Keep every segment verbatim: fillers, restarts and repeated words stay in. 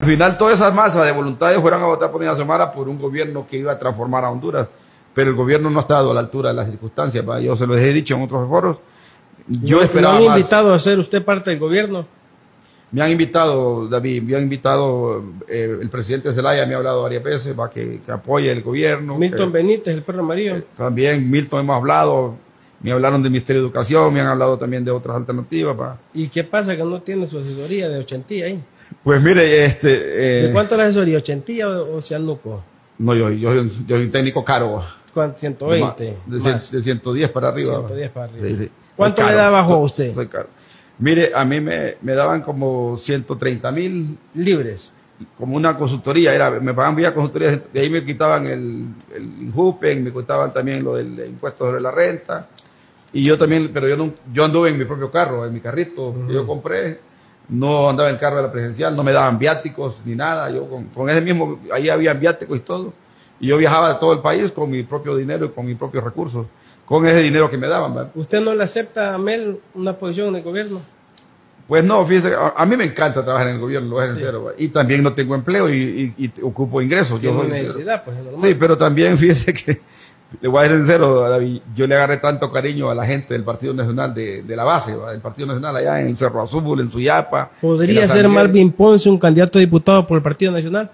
final toda esa masa de voluntades fueron a votar por Dina Xiomara por un gobierno que iba a transformar a Honduras, pero el gobierno no ha estado a la altura de las circunstancias, ¿va? Yo se lo he dicho en otros foros. Yo ¿Lo, esperaba ¿Lo han más. invitado a ser usted parte del gobierno? Me han invitado, David, me han invitado, eh, el presidente Zelaya me ha hablado varias veces para que, que apoye el gobierno. Milton que, Benítez, el perro amarillo. Eh, también Milton hemos hablado, me hablaron del Ministerio de Educación, me han hablado también de otras alternativas. Pa. ¿Y qué pasa que no tiene su asesoría de ochentilla ahí? Pues mire, este... Eh, ¿De cuánto la asesoría? ¿ochentilla o, o Cianuco? No, yo, yo, yo soy un técnico caro. ¿Cuánto? ciento veinte. De, de, de ciento diez para arriba. ciento diez para arriba. Sí, sí. ¿Cuánto Caro, le da bajo a usted? Soy caro. Mire, a mí me, me daban como ciento treinta mil. Libres. Como una consultoría, era, me pagaban vía consultoría, de ahí me quitaban el, el INJUPEN, me quitaban también lo del impuesto sobre la renta. Y yo también, pero yo no, yo anduve en mi propio carro, en mi carrito uh-huh. que yo compré. No andaba en el carro de la presidencial, no me daban viáticos ni nada. Yo con, con ese mismo, ahí había viáticos y todo. Y yo viajaba de todo el país con mi propio dinero y con mis propios recursos. Con ese dinero que me daban. ¿Verdad? ¿Usted no le acepta a Mel una posición en el gobierno? Pues no, fíjese, a, a mí me encanta trabajar en el gobierno, lo voy a decir sincero, ¿verdad? Y también no tengo empleo y, y, y ocupo ingresos. Yo soy necesidad, pues, es normal. Sí, pero también fíjese que, le voy a decir sincero, David, yo le agarré tanto cariño a la gente del Partido Nacional de, de la base, ¿verdad? Del Partido Nacional allá en el Cerro Azul, en Suyapa. ¿Podría ser Marvin Ponce un candidato a diputado por el Partido Nacional?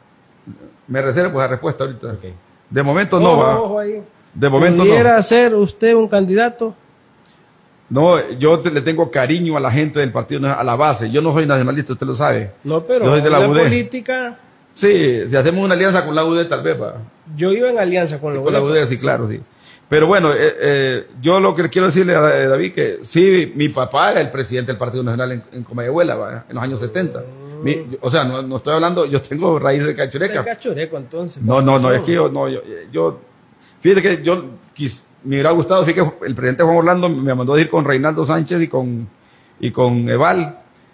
Me reservo pues la respuesta ahorita. Okay. De momento ojo, no va. Ojo ahí. De momento ¿Pudiera no. ser usted un candidato? No, yo te, le tengo cariño a la gente del partido, a la base. Yo no soy nacionalista, usted lo sabe. No, pero yo soy de la, la U D. política... Sí, si hacemos una alianza con la U D tal vez va. Yo iba en alianza con la sí, U D. Con la U D, sí, claro, sí. Pero bueno, eh, eh, yo lo que quiero decirle a David que sí, mi papá era el presidente del Partido Nacional en, en Comayagüela, ¿va? En los años setenta. Mm. Mi, o sea, no, no estoy hablando, yo tengo raíces de cachureca. ¿De cachureco entonces? No, no, no, es que yo, no, yo, yo fíjate que yo quis, me hubiera gustado, fíjate que el presidente Juan Orlando me mandó a ir con Reinaldo Sánchez y con, y con Eval,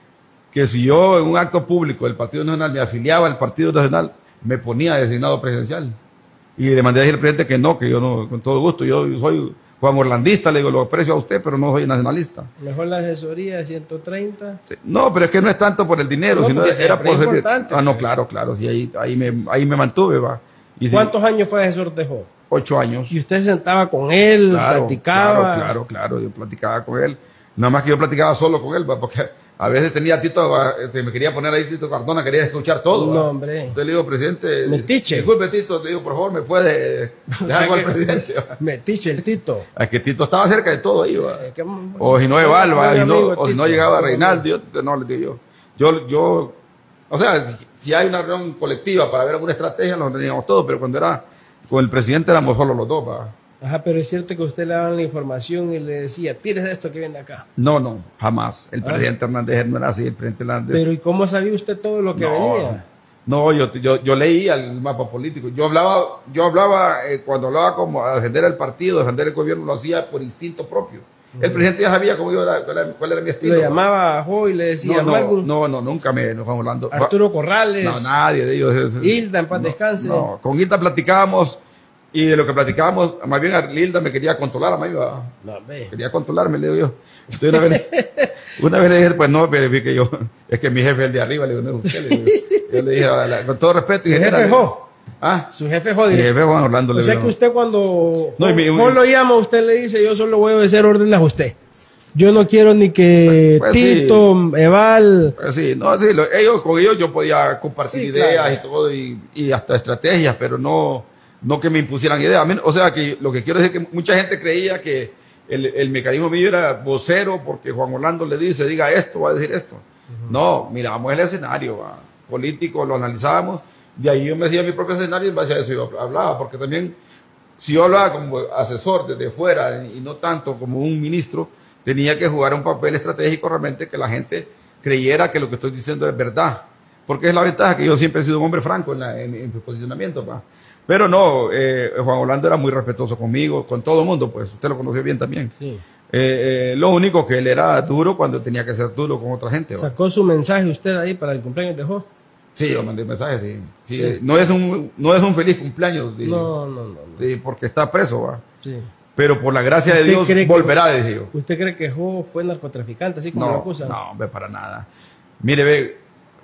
que si yo en un acto público del Partido Nacional me afiliaba al Partido Nacional, me ponía designado presidencial. Y le mandé a decir al presidente que no, que yo no, con todo gusto, yo soy Juan Orlandista, le digo, lo aprecio a usted, pero no soy nacionalista. Mejor la asesoría de ciento treinta. Sí, no, pero es que no es tanto por el dinero, no, sino era por servir. Ah, no, claro, claro, sí, ahí, ahí, me, ahí me mantuve, va. Y ¿cuántos sí, años fue asesor de Jó? Ocho años. ¿Y usted se sentaba con él, claro, platicaba? Claro, claro, claro, yo platicaba con él. Nada más que yo platicaba solo con él, va, porque a veces tenía Tito, este, me quería poner ahí Tito Cardona, quería escuchar todo. No, ¿va? hombre. Entonces le digo, presidente, Metiche. Disculpe, Tito, le digo, por favor, ¿me puede dejar algo al presidente? Metiche el Tito. Es que Tito estaba cerca de todo ahí, ¿va? Sí, que, o si no Eval, ¿va? Amigo, no, amigo, o si no llegaba Reinaldo, yo, no, les digo yo. Yo, yo, o sea, si, si hay una reunión colectiva para ver alguna estrategia, nos teníamos todos, pero cuando era con el presidente éramos solo los dos, ¿va? Ajá, pero es cierto que usted le daba la información y le decía, tires de esto que viene acá. No, no, jamás. El ah. presidente Hernández no era así, el presidente Hernández. Pero ¿y cómo sabía usted todo lo que no, venía? No, yo, yo, yo leía el mapa político. Yo hablaba, yo hablaba eh, cuando hablaba como a defender el partido, defender el gobierno, lo hacía por instinto propio. Uh-huh. El presidente ya sabía cómo yo era, cuál, era, cuál era mi estilo. Le llamaba a Jo y le decía, no, no, no, no, nunca me nos vamos hablando. Arturo Corrales. No, nadie de ellos. Hilda, en paz no, descanse. No, con Hilda platicábamos. Y de lo que platicábamos, más bien Lilda me quería controlar a mí, ¿va? No, ve. Quería controlarme, le digo yo. Entonces una vez, una vez le dije, pues no, pero vi que yo, es que mi jefe es el de arriba, le digo, no es usted, le digo. Yo le dije, con todo respeto, su jefe es Jo. ¿Ah? Su jefe es Jo. Mi jefe Juan Orlando. O sea que usted cuando no, mi, Jo lo llama, usted le dice, yo solo voy a obedecer órdenes a usted. Yo no quiero ni que pues, pues Tito, sí. Eval... Pues sí, no, sí, lo, ellos, con ellos yo podía compartir sí, ideas claro. y todo, y, y hasta estrategias, pero no... No que me impusieran ideas. O sea, que lo que quiero decir es que mucha gente creía que el, el mecanismo mío era vocero porque Juan Orlando le dice, diga esto, va a decir esto. Uh-huh. No, miramos el escenario va, político, lo analizábamos, de ahí yo me hacía mi propio escenario y en base a eso yo hablaba, porque también si yo hablaba como asesor desde fuera y no tanto como un ministro, tenía que jugar un papel estratégico realmente que la gente creyera que lo que estoy diciendo es verdad. Porque es la ventaja que yo siempre he sido un hombre franco en, la, en, en mi posicionamiento, va. Pero no, eh, Juan Orlando era muy respetuoso conmigo, con todo el mundo, pues usted lo conoció bien también. Sí. Eh, eh, lo único que él era duro cuando tenía que ser duro con otra gente. ¿va? ¿Sacó su mensaje usted ahí para el cumpleaños de Jo? Sí, yo mandé mensajes, sí. Sí, sí. No, es un, no es un feliz cumpleaños. De, no, no, no. no. De, porque está preso, ¿va? Sí. Pero por la gracia de Dios volverá, decía yo. ¿Usted cree que Jo fue narcotraficante, así como no, lo acusan? No, hombre, para nada. Mire, ve,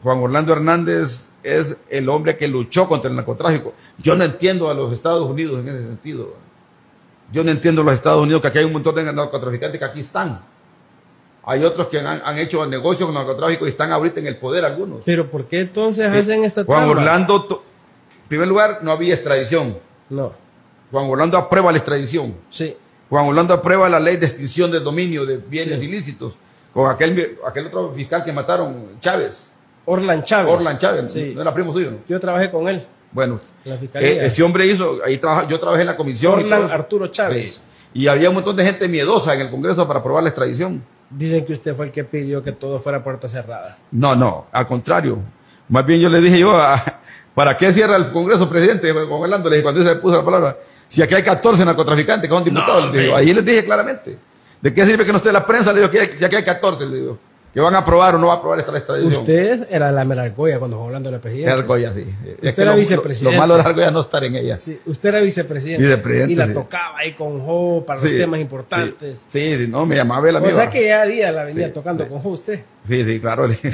Juan Orlando Hernández es el hombre que luchó contra el narcotráfico. Yo no entiendo a los Estados Unidos en ese sentido. Yo no entiendo a los Estados Unidos, que aquí hay un montón de narcotraficantes que aquí están. Hay otros que han, han hecho negocios con narcotráfico y están ahorita en el poder algunos. Pero ¿por qué entonces hacen esta Juan trampa? Orlando, en primer lugar, no había extradición. No. Juan Orlando aprueba la extradición. Sí. Juan Orlando aprueba la ley de extinción de dominio de bienes Sí. ilícitos con aquel, aquel otro fiscal que mataron, Chávez. Orlan Chávez. Orlan Chávez, Sí. no era primo suyo, ¿no? Yo trabajé con él. Bueno, En la fiscalía. eh, ese hombre hizo, ahí trabaja, yo trabajé en la comisión. y Orlan todo eso. Arturo Chávez. Sí. Y había un montón de gente miedosa en el Congreso para aprobar la extradición. Dicen que usted fue el que pidió que todo fuera puerta cerrada. No, no, al contrario. Más bien yo le dije yo, a, ¿para qué cierra el Congreso, presidente? Con Orlando, le dije, cuando se puso la palabra, si aquí hay catorce narcotraficantes que son diputados, No, le digo, ahí les dije claramente. ¿De qué sirve que no esté la prensa? Le digo, que si aquí hay catorce, le digo, que van a aprobar o no va a aprobar esta extradición. Usted era la Merargoya cuando Juan Orlando era presidente. Era Argolla, sí. Es que era lo, vicepresidente. Lo malo de Argolla no estar en ella. Sí, usted era vicepresidente. Vicepresidente, y la sí. tocaba ahí con Jo para los Sí, temas importantes. Sí, sí, no, me llamaba el O amigo. sea que ya a día la venía Sí, tocando sí. con Jo usted. Sí, sí, claro. Le,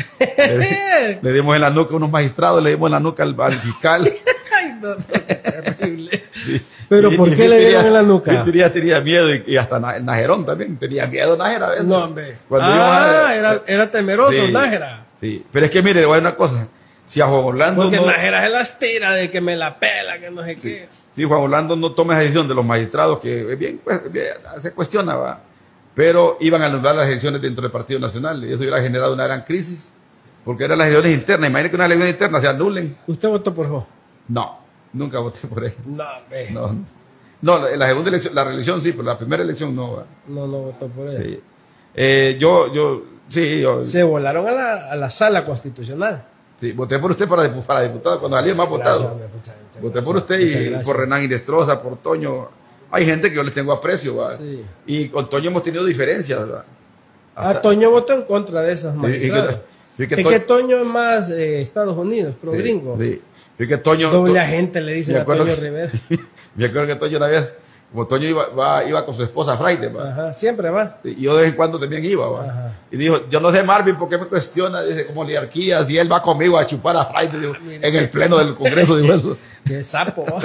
le- le dimos en la nuca a unos magistrados, le dimos en la nuca al, al fiscal. Ay, no, no, terrible. Sí. Pero Y- ¿por y qué le tenía- dieron en la nuca? y tenía, tenía miedo y, y hasta Na- Najerón también. Tenía miedo Nájera a veces. No, hombre. Cuando Ah, íbamos a- era, era temeroso Sí, Nájera. Sí, pero es que mire, le voy a decir una cosa. Si a Juan Orlando Porque no, Nájera se las tira de que me la pela, que no sé qué. si Juan Orlando no toma esa decisión de los magistrados, que es bien, pues, bien, se cuestiona, ¿va? Pero iban a anular las elecciones dentro del Partido Nacional y eso hubiera generado una gran crisis, porque eran las elecciones internas. Imagínate que unas elecciones internas se anulen. ¿Usted votó por Jo? No, nunca voté por él. No, hombre. No, no. No, la, la segunda elección, la reelección sí, pero la primera elección no. ¿va? No, no votó por él. Sí. Eh, yo, yo, sí, yo, Se volaron a la, a la sala constitucional. sí, voté por usted para, dipu- para diputado, cuando salí el más Gracias, votado. hombre, muchas- muchas Voté gracias. por usted Muchas y gracias. por Renán Inestrosa, por Toño. Hay gente que yo les tengo aprecio, ¿va? Sí. Y con Toño hemos tenido diferencias, ¿va? Ah, Toño votó en contra de esas y magistradas. que- y que es Toño- que Toño es más eh, Estados Unidos, pro Sí, gringo. sí. Y que Toño, Doble To- agente le dicen me a acuerdo Toño que- Rivera. Me acuerdo que Toño una vez, como Toño iba, va- iba con su esposa a Friday, ¿va? Ajá, siempre va. Y yo de vez en cuando también iba, ¿va? Ajá. Y dijo, yo no sé Marvin, ¿por qué me cuestiona? Dice, como oligarquía, si él va conmigo a chupar a Friday, digo, en el pleno del Congreso, digo eso. Qué sapo. ¿va?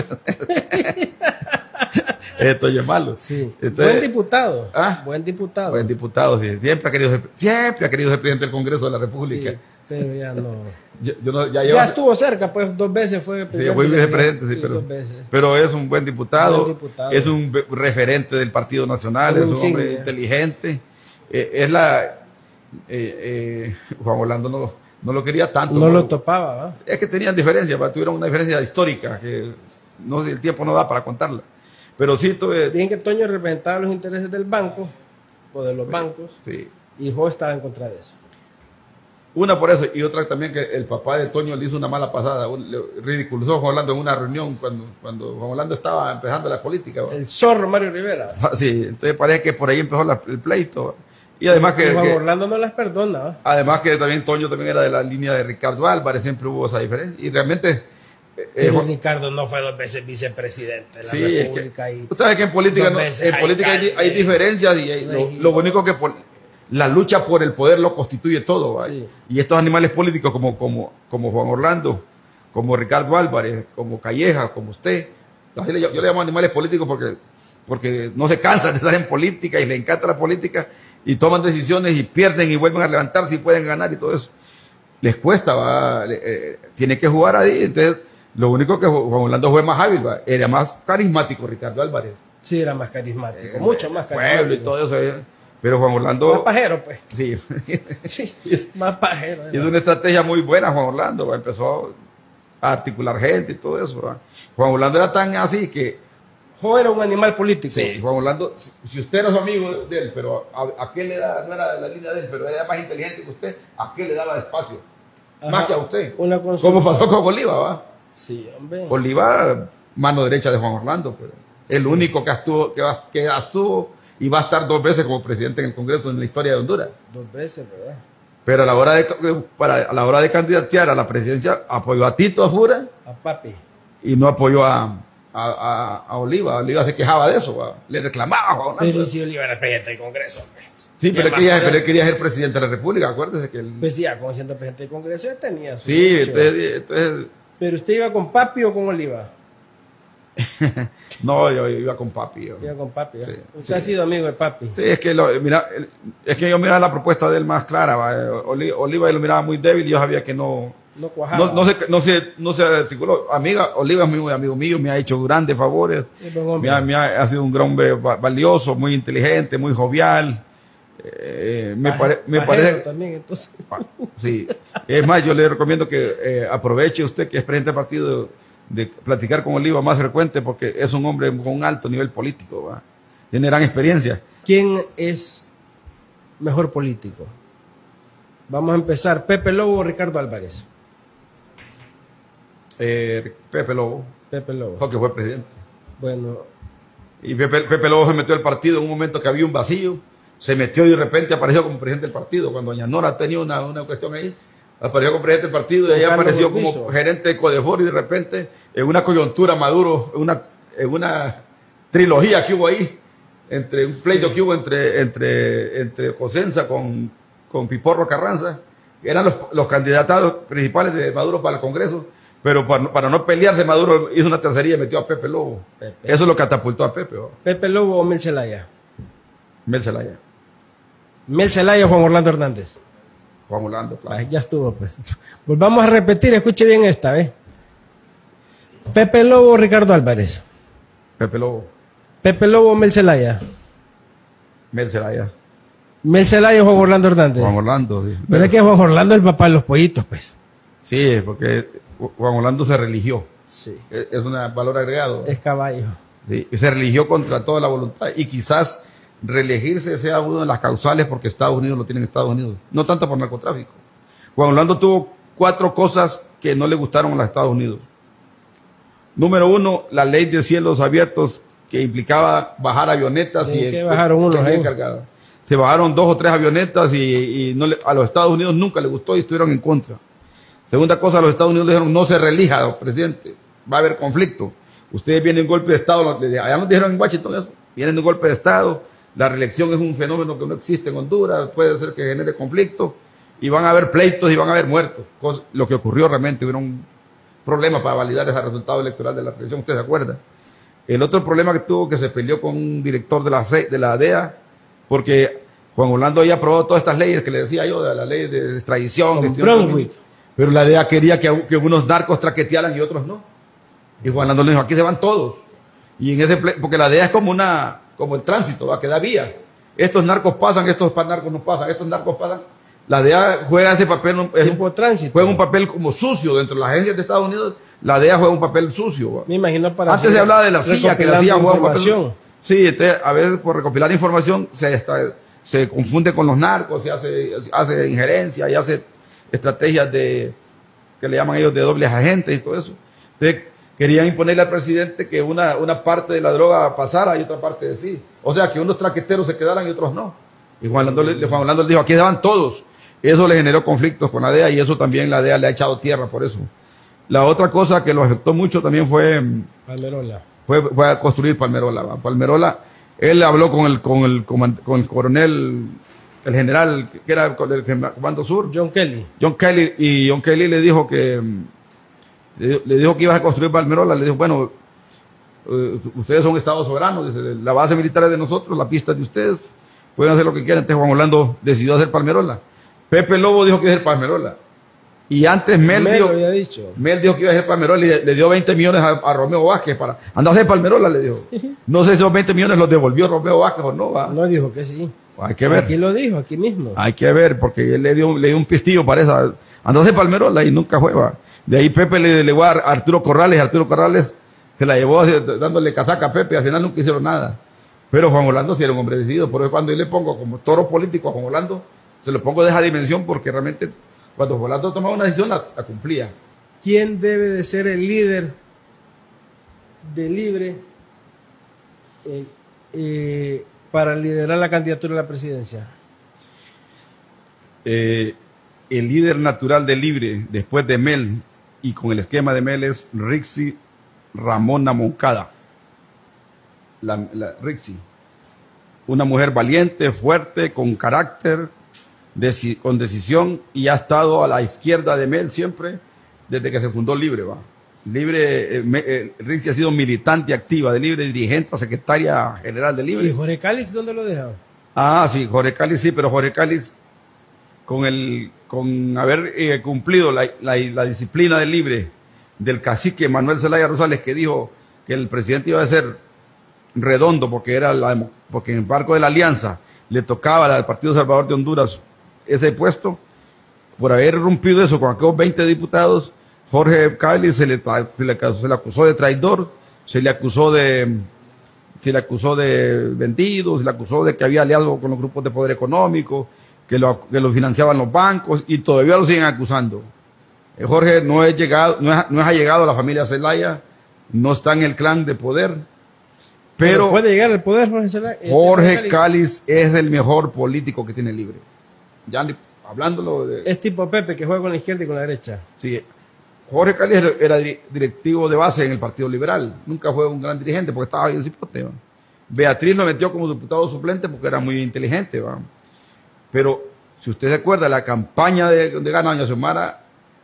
Esto es malo. Sí. Entonces, Buen diputado. ¿Ah? Buen diputado. buen diputado, sí. Siempre ha querido ser, siempre ha querido ser presidente del Congreso de la Sí, República. pero ya no. Yo, yo no- ya Ya lleva- estuvo cerca, pues dos veces fue sí, fue vicepresidente, sí, pero, dos veces. pero es un buen diputado, Buen diputado. es un be- referente del Partido Nacional, Un es un hombre insignia. inteligente. Eh, es la. eh, eh, Juan Orlando no, no lo quería tanto. No lo topaba, ¿va? Es que tenían diferencias, ¿va? Tuvieron una diferencia histórica que no sé, el tiempo no da para contarla. Pero sí, tuve. Dicen que Toño representaba los intereses del banco o de los bancos Sí. y Jo estaba en contra de eso. Una por eso, y otra también que el papá de Toño le hizo una mala pasada, un- le ridiculizó a Juan Orlando en una reunión cuando, cuando Juan Orlando estaba empezando la política. ¿va? El zorro Mario Rivera. Sí, entonces parece que por ahí empezó la- el pleito. ¿va? Y además que, Y Juan que- Orlando no las perdona, ¿va? además que también Toño también era de la línea de Ricardo Álvarez, siempre hubo esa diferencia. Y realmente, eh, Pero Juan- Ricardo no fue dos veces vicepresidente de la sí, es República. que, y usted sabe que en política, dos no- veces en política hay, alcalde, hay diferencias y hay- lo, regidor. lo único que por- la lucha por el poder lo constituye todo. ¿va? Sí. Y estos animales políticos como, como, como Juan Orlando, como Ricardo Álvarez, como Calleja, como usted, así le- yo, le llamo animales políticos porque, porque no se cansan de estar en política y le encanta la política y toman decisiones y pierden y vuelven a levantarse y pueden ganar y todo eso. Les cuesta, ¿va? Le- eh, tiene que jugar ahí. Entonces, lo único que Juan Orlando fue más hábil, ¿va? Era más carismático Ricardo Álvarez. Sí, era más carismático, Eh, mucho más pueblo carismático. y todo eso. ¿eh? Pero Juan Orlando, Más pajero, pues. sí, Sí, hizo más pajero. era. una estrategia muy buena Juan Orlando, ¿va? Empezó a articular gente y todo eso. ¿va? Juan Orlando era tan así que, Jo era un animal político. sí, Juan Orlando, si- si usted no es amigo de él, pero a, a qué le da, no era de la línea de él, pero era más inteligente que usted, ¿a qué le daba espacio? Ajá. Más que a usted. Una consulta. Como pasó con Oliva, ¿va? Sí, hombre. Oliva, mano derecha de Juan Orlando, pues. El único que estuvo, que, va- que estuvo y va a estar dos veces como presidente en el Congreso en la historia de Honduras. Dos veces, ¿verdad? Pero a la hora de, para, a la hora de candidatear a la presidencia, apoyó a Tito Jura A papi. y no apoyó a, a, a, a Oliva. Oliva se quejaba de eso, ¿va? Le reclamaba a Juan Pero Orlando. ¿y si Oliva era presidente del Congreso, hombre? Sí, pero él, quería, pero él quería ser presidente de la República, acuérdese que él... Pues ya, como siendo presidente del Congreso, ya tenía su... Sí, entonces, entonces... ¿Pero usted iba con papi o con Oliva? No, yo iba con papi. Yo. Iba con papi, ¿eh? Sí, Usted sí. ha sido amigo de papi. Sí, es que, lo, mira, es que yo miraba la propuesta de él más clara. ¿va? Oliva, Oliva lo miraba muy débil y yo sabía que no... No cuajaba. No, no, se, no, se, no se articuló. Amiga, Oliva es muy amigo mío, me ha hecho grandes favores. Me ha, me ha, ha sido un gran hombre valioso, muy inteligente, muy jovial. Eh, me, pare, me parece también, entonces. Sí, es más, yo le recomiendo que eh, aproveche usted que es presidente del partido de, de platicar con Oliva más frecuente porque es un hombre con un alto nivel político, ¿va? Tiene gran experiencia. ¿Quién es mejor político? Vamos a empezar, Pepe Lobo o Ricardo Álvarez. Eh, Pepe Lobo. Pepe Lobo. Porque fue presidente. Bueno. Y Pepe, Pepe Lobo se metió al partido en un momento que había un vacío. Se metió y de repente apareció como presidente del partido. Cuando doña Nora tenía una, una cuestión ahí, apareció como presidente del partido y ahí apareció como gerente de Codefor y de repente en una coyuntura Maduro, en una, en una trilogía que hubo ahí, entre un pleito sí. que hubo entre, entre, entre Cosenza con, con Piporro Carranza, que eran los, los candidatos principales de Maduro para el Congreso, pero para, para no pelearse Maduro hizo una tercería y metió a Pepe Lobo. Pepe. Eso lo catapultó a Pepe. ¿O? Pepe Lobo o Mel Zelaya. Mel Zelaya. Mel Zelaya o Juan Orlando Hernández. Juan Orlando, claro. Ay, ya estuvo, pues. Volvamos a repetir, escuche bien esta, ¿ves? Pepe Lobo o Ricardo Álvarez. Pepe Lobo. Pepe Lobo o Mel Zelaya. Mel Zelaya. Mel Zelaya o Juan Orlando Hernández. Juan Orlando, sí. ¿Verdad que Juan Orlando es el papá de los pollitos, pues? Sí, porque Juan Orlando se religió. Sí. Es un valor agregado. Es caballo. Sí, se religió contra toda la voluntad y quizás reelegirse sea una de las causales porque Estados Unidos lo tiene en Estados Unidos, no tanto por narcotráfico. Juan Orlando tuvo cuatro cosas que no le gustaron a los Estados Unidos. Número uno, la ley de cielos abiertos que implicaba bajar avionetas. ¿De y qué bajaron unos ahí? Se bajaron dos o tres avionetas y, y no le, a los Estados Unidos nunca le gustó y estuvieron en contra. Segunda cosa, a los Estados Unidos le dijeron no se relija, presidente, va a haber conflicto. Ustedes vienen de un golpe de Estado, allá nos dijeron en Washington eso, vienen de un golpe de Estado. La reelección es un fenómeno que no existe en Honduras, puede ser que genere conflicto y van a haber pleitos y van a haber muertos. Cosa, lo que ocurrió realmente, hubo un problema para validar ese resultado electoral de la elección, ¿usted se acuerda? El otro problema que tuvo que se peleó con un director de la, de la D E A, porque Juan Orlando había aprobado todas estas leyes que le decía yo, de la ley de extradición, Brunswick, pero la D E A quería que, que unos narcos traquetearan y otros no. Y Juan Orlando le dijo, aquí se van todos. Y en ese porque la D E A es como una como el tránsito, va, que da vía. Estos narcos pasan, estos narcos no pasan, estos narcos pasan. La D E A juega ese papel, es un, tránsito. Juega un papel como sucio dentro de las agencias de Estados Unidos. La D E A juega un papel sucio. Va. Me imagino para antes se hablaba de la C I A, que la C I A juega un papel. Sí, entonces, a veces por recopilar información se, está, se confunde con los narcos, se hace, hace injerencia y hace estrategias de que le llaman ellos de dobles agentes y todo eso. Entonces, querían imponerle al presidente que una, una parte de la droga pasara y otra parte de sí. O sea, que unos traqueteros se quedaran y otros no. Y Juan Orlando, le, Juan Orlando le dijo, aquí se van todos. Eso le generó conflictos con la D E A y eso también la D E A le ha echado tierra por eso. La otra cosa que lo afectó mucho también fue... Palmerola. Fue, fue a construir Palmerola. ¿va? Palmerola, él habló con el, con el, con el coronel, el general, que era el Comando Sur. John Kelly. John Kelly, y John Kelly le dijo que... Le dijo que ibas a construir Palmerola, le dijo, bueno, uh, ustedes son estados soberanos, dice, la base militar es de nosotros, la pista es de ustedes, pueden hacer lo que quieran. Entonces Juan Orlando decidió hacer Palmerola. Pepe Lobo dijo que iba a hacer Palmerola. Y antes Mel, Mel, dijo, había dicho. Mel dijo que iba a hacer Palmerola y le, le dio veinte millones a, a Romeo Vázquez para andar a hacer Palmerola, le dijo. No sé si esos veinte millones los devolvió Romeo Vázquez o no. ¿va? No dijo que sí. Hay que ver. Aquí lo dijo, aquí mismo. Hay que ver, porque él le dio, le dio un pistillo para esa. Andó a hacer Palmerola y nunca fue. ¿va? De ahí Pepe le legó a Arturo Corrales, Arturo Corrales se la llevó dándole casaca a Pepe, al final nunca hicieron nada. Pero Juan Orlando sí era un hombre decidido, por eso cuando yo le pongo como toro político a Juan Orlando, se lo pongo de esa dimensión porque realmente cuando Juan Orlando tomaba una decisión la, la cumplía. ¿Quién debe de ser el líder de Libre eh, eh, para liderar la candidatura a la presidencia? Eh, el líder natural de Libre, después de Mel, y con el esquema de Mel es Rixi Ramona Moncada. La, la Rixi. una mujer valiente, fuerte, con carácter, deci con decisión, y ha estado a la izquierda de Mel siempre desde que se fundó Libre, va. Libre, eh, me, eh, Rixi ha sido militante activa de Libre, dirigente, secretaria general de Libre. ¿Y Jorge Calix dónde lo dejaba? Ah, sí, Jorge Calix sí, pero Jorge Calix, con el con haber eh, cumplido la, la, la disciplina de Libre del cacique Manuel Zelaya Rosales, que dijo que el presidente iba a ser redondo porque era la, porque en el marco de la alianza le tocaba al Partido Salvador de Honduras ese puesto, por haber rompido eso con aquellos veinte diputados, Jorge Calix se le, se, le, se le acusó de traidor, se le acusó de se le acusó de vendido, se le acusó de que había aliado con los grupos de poder económico, que lo, que lo financiaban los bancos, y todavía lo siguen acusando. Jorge no es llegado, no es, no es allegado a la familia Zelaya, no está en el clan de poder, pero, pero puede llegar al poder Jorge Zelaya. Jorge Calix es el mejor político que tiene Libre. Ya hablándolo de... Es tipo Pepe, que juega con la izquierda y con la derecha. Sí, Jorge Calix era directivo de base en el Partido Liberal, nunca fue un gran dirigente porque estaba ahí en cipote. Beatriz lo metió como diputado suplente porque era muy inteligente, ¿va? Pero si usted se acuerda, la campaña de, de gana doña Xiomara,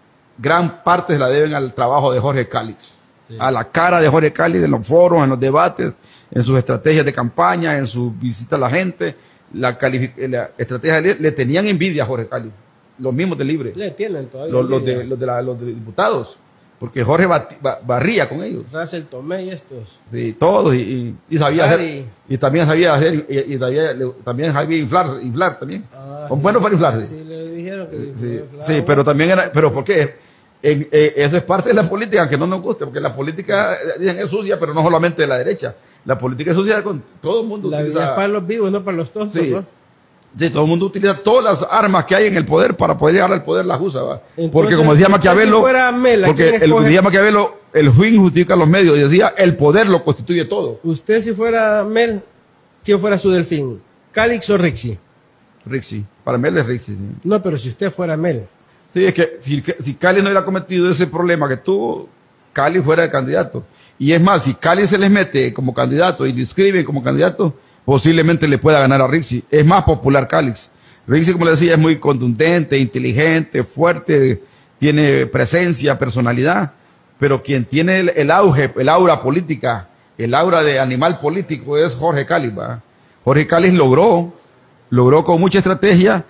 gran parte se la deben al trabajo de Jorge Calix, sí. A la cara de Jorge Calix en los foros, en los debates, en sus estrategias de campaña, en su visita a la gente, la, la estrategia de, le tenían envidia a Jorge Calix, los mismos de Libre, le tienen todavía los, los, de, los, de la, los de diputados, porque Jorge bat, bat, barría con ellos. Russell Tomé y estos. Sí, todos, y, y, y sabía hacer, y también sabía hacer, y, y sabía, también sabía inflar, inflar también. Ah, Son buenos para inflarse. Sí, le dijeron que sí, sí, pero también era, pero ¿por qué? En, eh, eso es parte de la política, aunque no nos guste, porque la política, dicen, es sucia, pero no solamente de la derecha. La política es sucia con todo el mundo. La vida es para los vivos, no para los tontos, sí. ¿no? Sí, todo el mundo utiliza todas las armas que hay en el poder para poder llegar al poder, las usa, ¿va? Entonces, porque como decía Maquiavelo, si fuera Mel, porque el, decía Maquiavelo, el fin justifica los medios, y decía, el poder lo constituye todo. Usted si fuera Mel, ¿quién fuera su delfín? ¿Calix o Rixi? Rixi, para Mel es Rixi, sí. No, pero si usted fuera Mel. Sí, es que si, si Calix no hubiera cometido ese problema que tuvo, Calix fuera el candidato. Y es más, si Calix se les mete como candidato y lo inscriben como candidato, posiblemente le pueda ganar a Rixi. Es más popular Calix. Rixi, como le decía, es muy contundente, inteligente, fuerte, tiene presencia, personalidad, pero quien tiene el, el auge, el aura política, el aura de animal político es Jorge Calix, ¿va? Jorge Calix logró, logró con mucha estrategia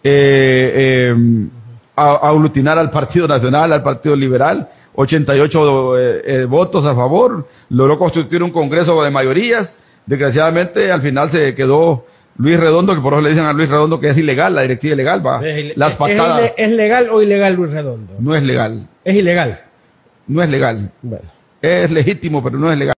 eh, eh, aglutinar al Partido Nacional, al Partido Liberal, ochenta y ocho eh, eh, votos a favor, logró constituir un congreso de mayorías. Desgraciadamente, al final se quedó Luis Redondo, que por eso le dicen a Luis Redondo que es ilegal, la directiva ilegal, va. Es, Las patadas. ¿Es, ¿Es legal o ilegal Luis Redondo? No es legal. Es ilegal. No es legal. Bueno. Es legítimo, pero no es legal.